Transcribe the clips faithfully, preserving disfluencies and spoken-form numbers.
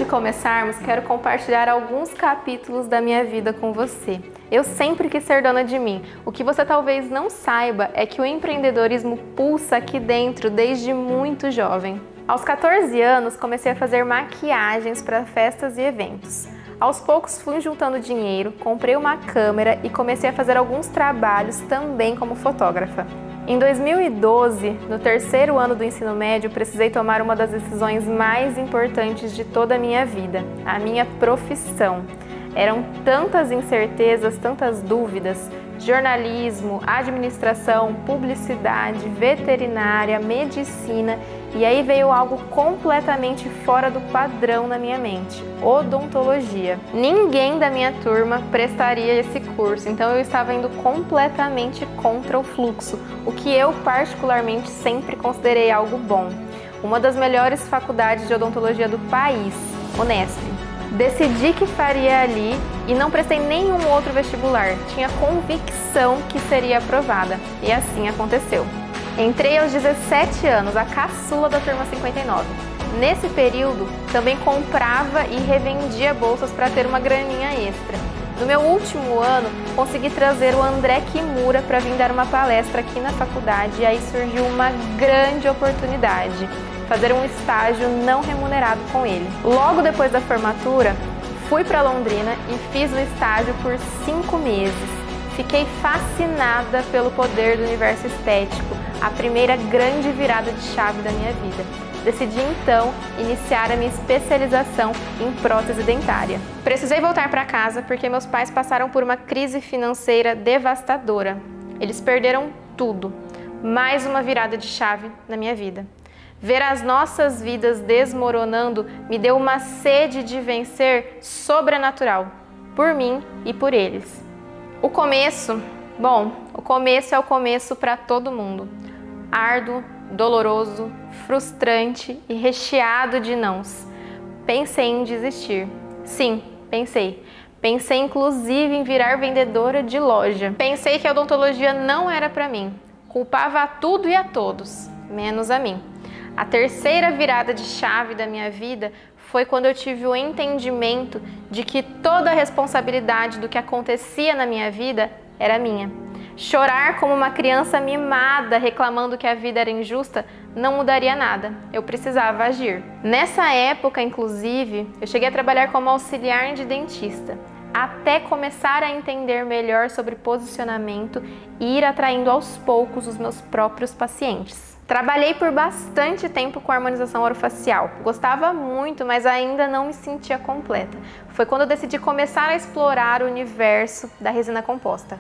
de começarmos, quero compartilhar alguns capítulos da minha vida com você. Eu sempre quis ser dona de mim. O que você talvez não saiba é que o empreendedorismo pulsa aqui dentro desde muito jovem. Aos quatorze anos, comecei a fazer maquiagens para festas e eventos. Aos poucos fui juntando dinheiro, comprei uma câmera e comecei a fazer alguns trabalhos também como fotógrafa. Em dois mil e doze, no terceiro ano do ensino médio, precisei tomar uma das decisões mais importantes de toda a minha vida, a minha profissão. Eram tantas incertezas, tantas dúvidas, jornalismo, administração, publicidade, veterinária, medicina, e aí veio algo completamente fora do padrão na minha mente, odontologia. Ninguém da minha turma prestaria esse curso, então eu estava indo completamente contra o fluxo, o que eu particularmente sempre considerei algo bom. Uma das melhores faculdades de odontologia do país, Unesp. Decidi que faria ali e não prestei nenhum outro vestibular. Tinha convicção que seria aprovada. E assim aconteceu. Entrei aos dezessete anos, a caçula da turma cinquenta e nove. Nesse período, também comprava e revendia bolsas para ter uma graninha extra. No meu último ano, consegui trazer o André Kimura para vir dar uma palestra aqui na faculdade e aí surgiu uma grande oportunidade. Fazer um estágio não remunerado com ele. Logo depois da formatura, fui para Londrina e fiz o estágio por cinco meses. Fiquei fascinada pelo poder do universo estético, a primeira grande virada de chave da minha vida. Decidi então iniciar a minha especialização em prótese dentária. Precisei voltar para casa porque meus pais passaram por uma crise financeira devastadora. Eles perderam tudo. Mais uma virada de chave na minha vida. Ver as nossas vidas desmoronando me deu uma sede de vencer sobrenatural, por mim e por eles. O começo, bom, o começo é o começo para todo mundo. Árduo, doloroso, frustrante e recheado de nãos. Pensei em desistir. Sim, pensei. Pensei inclusive em virar vendedora de loja. Pensei que a odontologia não era para mim. Culpava a tudo e a todos, menos a mim. A terceira virada de chave da minha vida foi quando eu tive o entendimento de que toda a responsabilidade do que acontecia na minha vida era minha. Chorar como uma criança mimada reclamando que a vida era injusta não mudaria nada, eu precisava agir. Nessa época, inclusive, eu cheguei a trabalhar como auxiliar de dentista, até começar a entender melhor sobre posicionamento e ir atraindo aos poucos os meus próprios pacientes. Trabalhei por bastante tempo com harmonização orofacial. Gostava muito, mas ainda não me sentia completa. Foi quando eu decidi começar a explorar o universo da resina composta.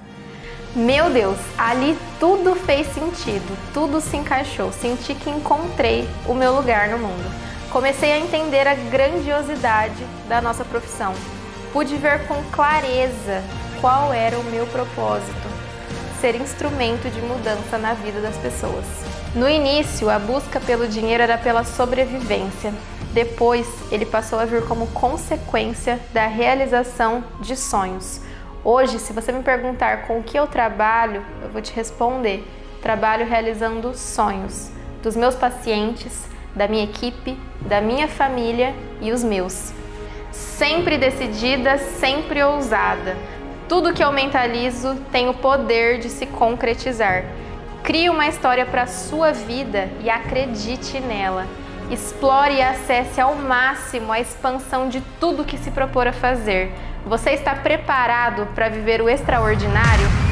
Meu Deus, ali tudo fez sentido, tudo se encaixou. Senti que encontrei o meu lugar no mundo. Comecei a entender a grandiosidade da nossa profissão. Pude ver com clareza qual era o meu propósito: ser instrumento de mudança na vida das pessoas. No início, a busca pelo dinheiro era pela sobrevivência. Depois, ele passou a vir como consequência da realização de sonhos. Hoje, se você me perguntar com o que eu trabalho, eu vou te responder: trabalho realizando sonhos dos meus pacientes, da minha equipe, da minha família e os meus. Sempre decidida, sempre ousada. Tudo que eu mentalizo tem o poder de se concretizar. Crie uma história para a sua vida e acredite nela. Explore e acesse ao máximo a expansão de tudo que se propor a fazer. Você está preparado para viver o extraordinário?